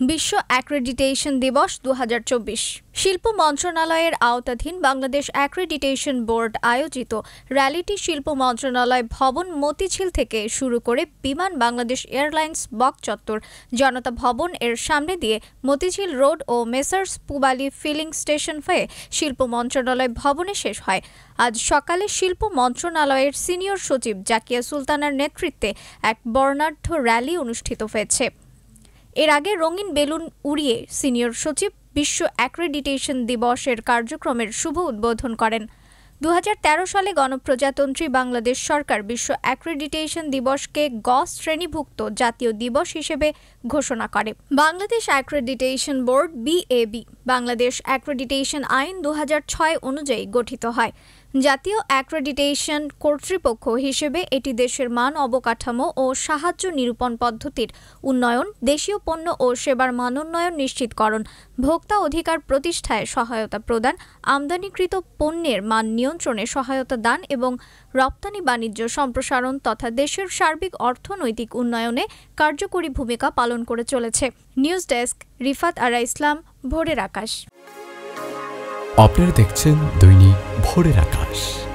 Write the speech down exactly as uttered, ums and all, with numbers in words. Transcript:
বিশ্ব অ্যাক্রেডিটেশন দিবস দু হাজার চব্বিশ। শিল্প মন্ত্রণালয়ের আওতাধীন বাংলাদেশ অ্যাক্রেডিটেশন বোর্ড আয়োজিত র্যালিটি শিল্প মন্ত্রণালয় ভবন মতিঝিল থেকে শুরু করে বিমান বাংলাদেশ এয়ারলাইন্স বক চত্বর জনতা ভবন এর সামনে দিয়ে মতিঝিল রোড ও মেসার্স পুবালী ফিলিং স্টেশন হয়ে শিল্প মন্ত্রণালয় ভবনে শেষ হয়। আজ সকালে শিল্প মন্ত্রণালয়ের সিনিয়র সচিব জাকিয়া সুলতানার নেতৃত্বে এক বর্ণাঢ্য র্যালি অনুষ্ঠিত হয়েছে। এর আগে রঙিন বেলুন উড়িয়ে সিনিয়র সচিব বিশ্ব অ্যাক্রেডিটেশন দিবসের কার্যক্রমের শুভ উদ্বোধন করেন। দু হাজার তেরো সালে গণপ্রজাতন্ত্রী বাংলাদেশ সরকার বিশ্ব অ্যাক্রেডিটেশন দিবসকে গ শ্রেণীভুক্ত জাতীয় দিবস হিসেবে ঘোষণা করে। Bangladesh accreditation board BAB Bangladesh accreditation আইন দু হাজার ছয় অনুযায়ী গঠিত হয়। জাতীয় অ্যাক্রেডিটেশন কর্তৃপক্ষ হিসেবে এটি দেশের মান অবকাঠামো ও সাহায্য নিরূপণ পদ্ধতির উন্নয়ন, দেশীয় পণ্য ও সেবার মানোন্নয়ন নিশ্চিতকরণ, ভোক্তা অধিকার প্রতিষ্ঠায় সহায়তা প্রদান, আমদানিকৃত পণ্যের মান নিয়ন্ত্রণে সহায়তা দান এবং রপ্তানি বাণিজ্য সম্প্রসারণ তথা দেশের সার্বিক অর্থনৈতিক উন্নয়নে কার্যকরী ভূমিকা পালন করে চলেছে। নিউজ ডেস্ক, রিফাত আরা ইসলাম, ভোরের আকাশ। আপনারা দেখছেন দৈনিক ভোরের আকাশ।